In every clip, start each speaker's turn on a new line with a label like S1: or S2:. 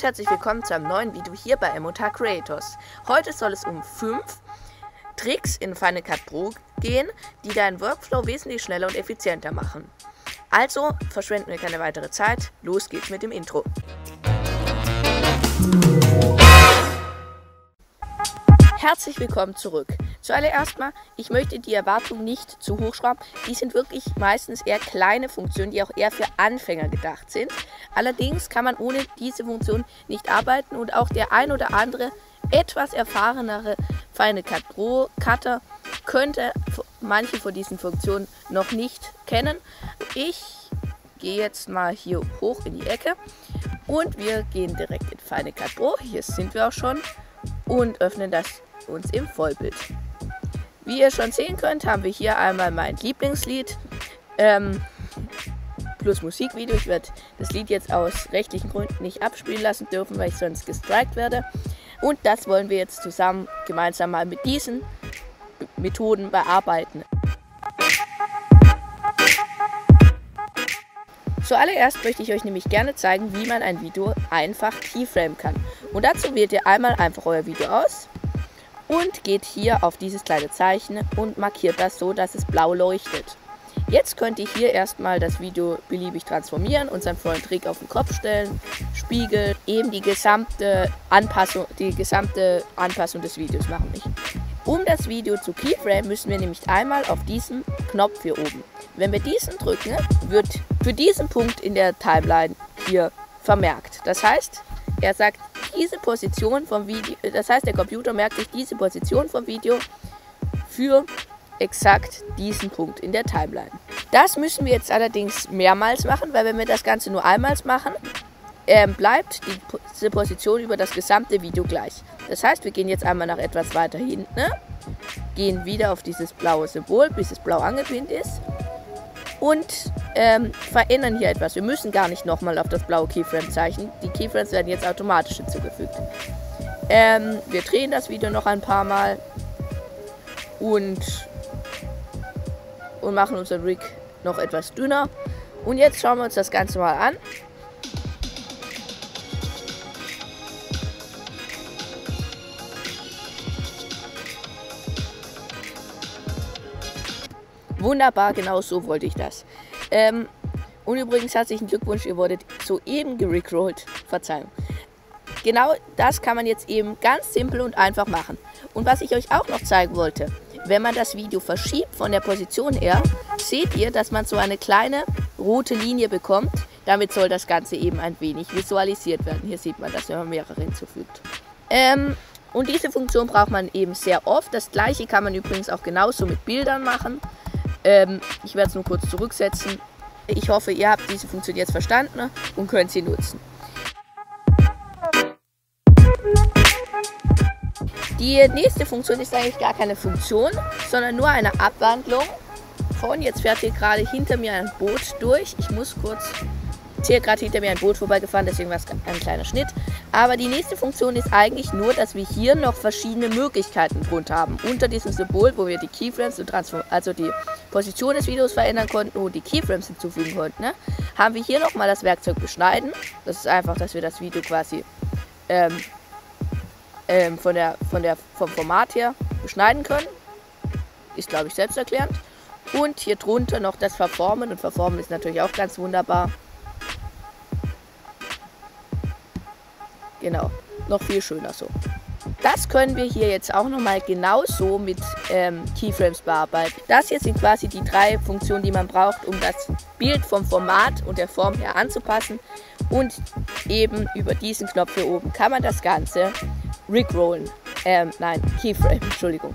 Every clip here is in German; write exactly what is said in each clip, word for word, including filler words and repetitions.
S1: und herzlich willkommen zu einem neuen Video hier bei Emotag Creators. Heute soll es um fünf Tricks in Final Cut Pro gehen, die deinen Workflow wesentlich schneller und effizienter machen. Also verschwenden wir keine weitere Zeit, los geht's mit dem Intro. Herzlich willkommen zurück. Zuallererst mal, ich möchte die Erwartungen nicht zu hoch schrauben. Die sind wirklich meistens eher kleine Funktionen, die auch eher für Anfänger gedacht sind. Allerdings kann man ohne diese Funktion nicht arbeiten und auch der ein oder andere etwas erfahrenere Final Cut Pro Cutter könnte manche von diesen Funktionen noch nicht kennen. Ich gehe jetzt mal hier hoch in die Ecke und wir gehen direkt in Final Cut Pro. Hier sind wir auch schon und öffnen das uns im Vollbild. Wie ihr schon sehen könnt, haben wir hier einmal mein Lieblingslied ähm, plus Musikvideo. Ich werde das Lied jetzt aus rechtlichen Gründen nicht abspielen lassen dürfen, weil ich sonst gestrikt werde. Und das wollen wir jetzt zusammen gemeinsam mal mit diesen Methoden bearbeiten. Zuallererst möchte ich euch nämlich gerne zeigen, wie man ein Video einfach keyframen kann. Und dazu wählt ihr einmal einfach euer Video aus und geht hier auf dieses kleine Zeichen und markiert das so, dass es blau leuchtet. Jetzt könnt ihr hier erstmal das Video beliebig transformieren, unseren vollen Trick auf den Kopf stellen, Spiegel, eben die gesamte Anpassung, die gesamte Anpassung des Videos machen nicht. Um das Video zu keyframen, müssen wir nämlich einmal auf diesen Knopf hier oben. Wenn wir diesen drücken, wird für diesen Punkt in der Timeline hier vermerkt. Das heißt, er sagt, diese Position vom Video, das heißt, der Computer merkt sich diese Position vom Video für exakt diesen Punkt in der Timeline. Das müssen wir jetzt allerdings mehrmals machen, weil wenn wir das Ganze nur einmal machen, äh, bleibt die, diese Position über das gesamte Video gleich. Das heißt, wir gehen jetzt einmal nach etwas weiter hinten, ne? Gehen wieder auf dieses blaue Symbol, bis es blau angepinnt ist und ähm, verändern hier etwas. Wir müssen gar nicht nochmal auf das blaue Keyframe-Zeichen. Die Keyframes werden jetzt automatisch hinzugefügt. Ähm, wir drehen das Video noch ein paar Mal und, und machen unseren Rig noch etwas dünner. Und jetzt schauen wir uns das Ganze mal an. Wunderbar, genau so wollte ich das. Ähm, und übrigens herzlichen Glückwunsch, ihr wurdet soeben gerickrollt. Verzeihung. Genau das kann man jetzt eben ganz simpel und einfach machen. Und was ich euch auch noch zeigen wollte, wenn man das Video verschiebt von der Position her, seht ihr, dass man so eine kleine rote Linie bekommt. Damit soll das Ganze eben ein wenig visualisiert werden. Hier sieht man das, wenn man mehrere hinzufügt. Ähm, und diese Funktion braucht man eben sehr oft. Das gleiche kann man übrigens auch genauso mit Bildern machen. Ähm, ich werde es nur kurz zurücksetzen. Ich hoffe, ihr habt diese Funktion jetzt verstanden und könnt sie nutzen. Die nächste Funktion ist eigentlich gar keine Funktion, sondern nur eine Abwandlung von, jetzt fährt hier gerade hinter mir ein Boot durch. Ich muss kurz, jetzt hier gerade hinter mir ein Boot vorbeigefahren, deswegen war es ein kleiner Schnitt. Aber die nächste Funktion ist eigentlich nur, dass wir hier noch verschiedene Möglichkeiten drunter haben. Unter diesem Symbol, wo wir die Keyframes, und also die Position des Videos verändern konnten und die Keyframes hinzufügen konnten, ne, haben wir hier nochmal das Werkzeug Beschneiden. Das ist einfach, dass wir das Video quasi ähm, ähm, von der, von der, vom Format her beschneiden können. Ist, glaube ich, selbsterklärend. Und hier drunter noch das Verformen. Und Verformen ist natürlich auch ganz wunderbar. Genau, noch viel schöner so. Das können wir hier jetzt auch nochmal genauso mit ähm, Keyframes bearbeiten. Das hier sind quasi die drei Funktionen, die man braucht, um das Bild vom Format und der Form her anzupassen. Und eben über diesen Knopf hier oben kann man das Ganze rickrollen. Ähm, nein, Keyframe, Entschuldigung.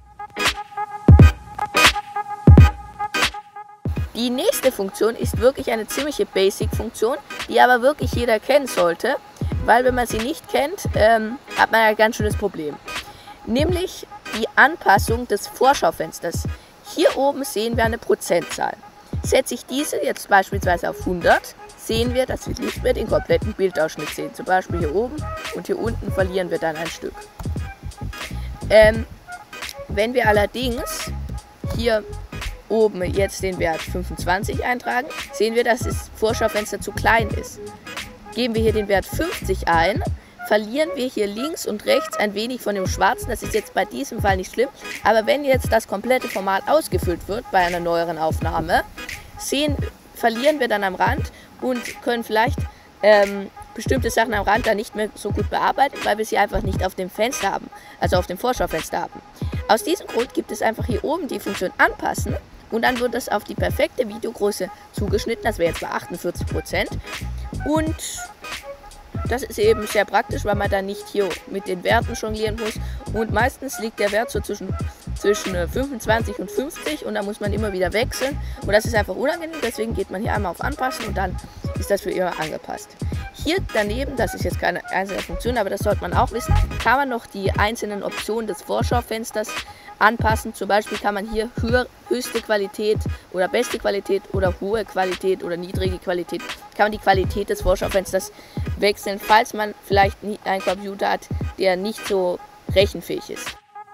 S1: Die nächste Funktion ist wirklich eine ziemliche Basic-Funktion, die aber wirklich jeder kennen sollte. Weil wenn man sie nicht kennt, ähm, hat man ein ganz schönes Problem. Nämlich die Anpassung des Vorschaufensters. Hier oben sehen wir eine Prozentzahl. Setze ich diese jetzt beispielsweise auf hundert, sehen wir, dass wir nicht mehr den kompletten Bildausschnitt sehen. Zum Beispiel hier oben und hier unten verlieren wir dann ein Stück. Ähm, wenn wir allerdings hier oben jetzt den Wert fünfundzwanzig eintragen, sehen wir, dass das Vorschaufenster zu klein ist. geben wir hier den Wert fünfzig ein, verlieren wir hier links und rechts ein wenig von dem Schwarzen. Das ist jetzt bei diesem Fall nicht schlimm, aber wenn jetzt das komplette Format ausgefüllt wird bei einer neueren Aufnahme, sehen, verlieren wir dann am Rand und können vielleicht ähm, bestimmte Sachen am Rand dann nicht mehr so gut bearbeiten, weil wir sie einfach nicht auf dem Fenster haben, also auf dem Vorschaufenster haben. Aus diesem Grund gibt es einfach hier oben die Funktion Anpassen und dann wird das auf die perfekte Videogröße zugeschnitten, das wäre jetzt bei achtundvierzig Prozent. Und das ist eben sehr praktisch, weil man dann nicht hier mit den Werten jonglieren muss. Und meistens liegt der Wert so zwischen, zwischen fünfundzwanzig und fünfzig und da muss man immer wieder wechseln. Und das ist einfach unangenehm, deswegen geht man hier einmal auf Anpassen und dann ist das für immer angepasst. Hier daneben, das ist jetzt keine einzelne Funktion, aber das sollte man auch wissen, kann man noch die einzelnen Optionen des Vorschaufensters anpassen. Zum Beispiel kann man hier höher, höchste Qualität oder beste Qualität oder hohe Qualität oder niedrige Qualität, kann man die Qualität des Vorschaufensters wechseln, falls man vielleicht einen Computer hat, der nicht so rechenfähig ist.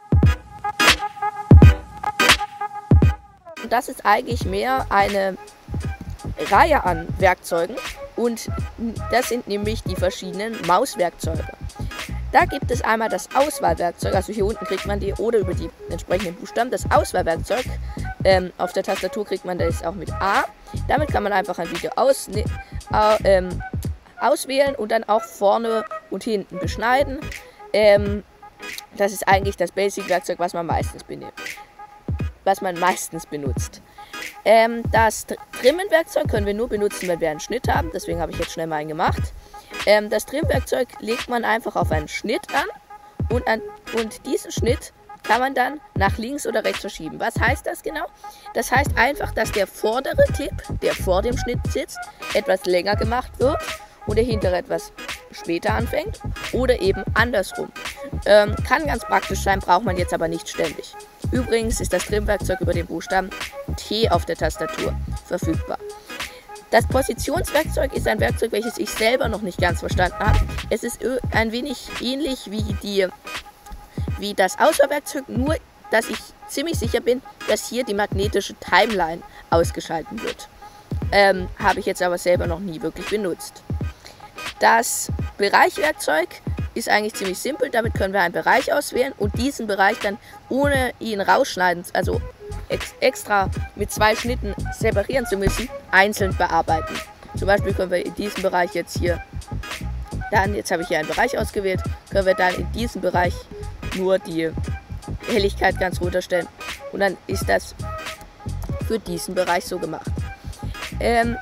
S1: Und das ist eigentlich mehr eine Reihe an Werkzeugen und das sind nämlich die verschiedenen Mauswerkzeuge. Da gibt es einmal das Auswahlwerkzeug, also hier unten kriegt man die oder über die entsprechenden Buchstaben. Das Auswahlwerkzeug, ähm, auf der Tastatur kriegt man das auch mit A. Damit kann man einfach ein Video aus, ne, äh, ähm, auswählen und dann auch vorne und hinten beschneiden. Ähm, das ist eigentlich das Basic-Werkzeug, was man meistens benutzt. Was man meistens benutzt. Ähm, das Trimmen-Werkzeug können wir nur benutzen, wenn wir einen Schnitt haben. Deswegen habe ich jetzt schnell mal einen gemacht. Ähm, das Trim-Werkzeug legt man einfach auf einen Schnitt an und, an und diesen Schnitt kann man dann nach links oder rechts verschieben. Was heißt das genau? Das heißt einfach, dass der vordere Clip, der vor dem Schnitt sitzt, etwas länger gemacht wird und der hintere etwas später anfängt oder eben andersrum. Ähm, kann ganz praktisch sein, braucht man jetzt aber nicht ständig. Übrigens ist das Trim-Werkzeug über den Buchstaben T auf der Tastatur verfügbar. Das Positionswerkzeug ist ein Werkzeug, welches ich selber noch nicht ganz verstanden habe. Es ist ein wenig ähnlich wie, die, wie das Auswahlwerkzeug, nur dass ich ziemlich sicher bin, dass hier die magnetische Timeline ausgeschaltet wird. Ähm, habe ich jetzt aber selber noch nie wirklich benutzt. Das Bereichwerkzeug ist eigentlich ziemlich simpel. Damit können wir einen Bereich auswählen und diesen Bereich dann ohne ihn rausschneiden, also ex extra mit zwei Schnitten separieren zu müssen, einzeln bearbeiten. Zum Beispiel können wir in diesem Bereich jetzt hier, dann, jetzt habe ich hier einen Bereich ausgewählt, können wir dann in diesem Bereich nur die Helligkeit ganz runterstellen und dann ist das für diesen Bereich so gemacht. Ähm,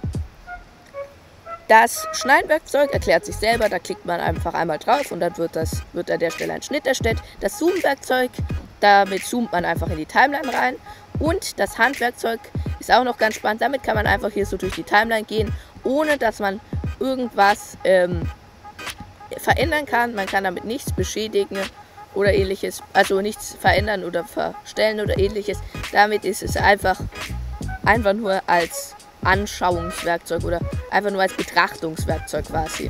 S1: Das Schneidwerkzeug erklärt sich selber, da klickt man einfach einmal drauf und dann wird, das, wird an der Stelle ein Schnitt erstellt. Das Zoom-Werkzeug, damit zoomt man einfach in die Timeline rein. Und das Handwerkzeug ist auch noch ganz spannend, damit kann man einfach hier so durch die Timeline gehen, ohne dass man irgendwas ähm, verändern kann. Man kann damit nichts beschädigen oder ähnliches, also nichts verändern oder verstellen oder ähnliches. Damit ist es einfach, einfach nur als Anschauungswerkzeug oder einfach nur als Betrachtungswerkzeug quasi.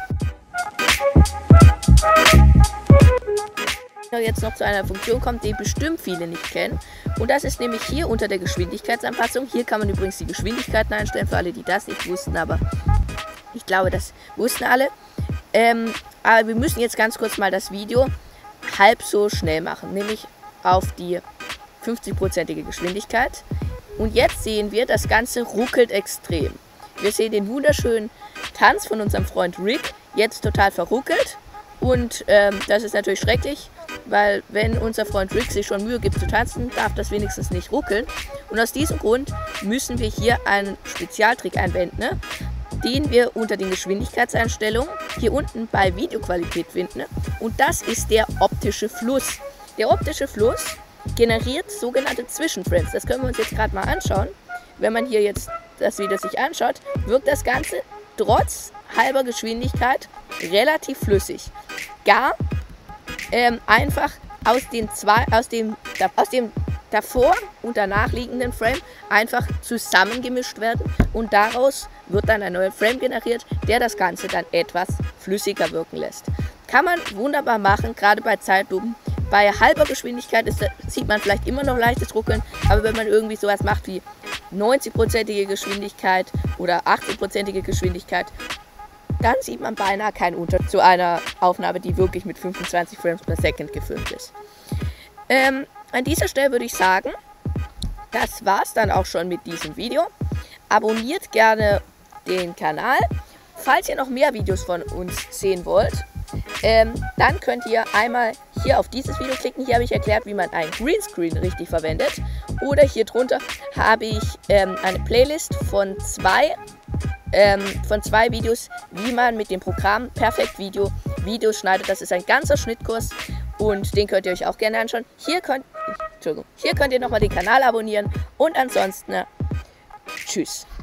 S1: Jetzt noch zu einer Funktion kommt, die bestimmt viele nicht kennen. Und das ist nämlich hier unter der Geschwindigkeitsanpassung. Hier kann man übrigens die Geschwindigkeiten einstellen, für alle, die das nicht wussten, aber ich glaube, das wussten alle. Ähm, aber wir müssen jetzt ganz kurz mal das Video halb so schnell machen, nämlich auf die fünfzig-prozentige Geschwindigkeit. Und jetzt sehen wir, das Ganze ruckelt extrem. Wir sehen den wunderschönen Tanz von unserem Freund Rick, jetzt total verruckelt. Und ähm, das ist natürlich schrecklich, weil wenn unser Freund Rick sich schon Mühe gibt zu tanzen, darf das wenigstens nicht ruckeln. Und aus diesem Grund müssen wir hier einen Spezialtrick einwenden, ne? Den wir unter den Geschwindigkeitseinstellungen hier unten bei Videoqualität finden. Und das ist der optische Fluss. Der optische Fluss generiert sogenannte Zwischenframes. Das können wir uns jetzt gerade mal anschauen. Wenn man hier jetzt das Video sich anschaut, wirkt das Ganze trotz halber Geschwindigkeit relativ flüssig. Gar ähm, einfach aus, den zwei, aus, dem, aus dem davor und danach liegenden Frame einfach zusammengemischt werden und daraus wird dann ein neuer Frame generiert, der das Ganze dann etwas flüssiger wirken lässt. Kann man wunderbar machen, gerade bei Zeitlupen. Bei halber Geschwindigkeit ist, sieht man vielleicht immer noch leichtes Ruckeln, aber wenn man irgendwie sowas macht wie neunzig-prozentige Geschwindigkeit oder achtzig-prozentige Geschwindigkeit, dann sieht man beinahe keinen Unterschied zu einer Aufnahme, die wirklich mit fünfundzwanzig Frames per Second gefilmt ist. Ähm, an dieser Stelle würde ich sagen, das war's dann auch schon mit diesem Video. Abonniert gerne den Kanal. Falls ihr noch mehr Videos von uns sehen wollt, ähm, dann könnt ihr einmal hier auf dieses Video klicken. Hier habe ich erklärt, wie man einen Greenscreen richtig verwendet. Oder hier drunter habe ich ähm, eine Playlist von zwei, ähm, von zwei Videos, wie man mit dem Programm Perfect Video Videos schneidet. Das ist ein ganzer Schnittkurs und den könnt ihr euch auch gerne anschauen. Hier könnt, Entschuldigung, hier könnt ihr nochmal den Kanal abonnieren und ansonsten, tschüss.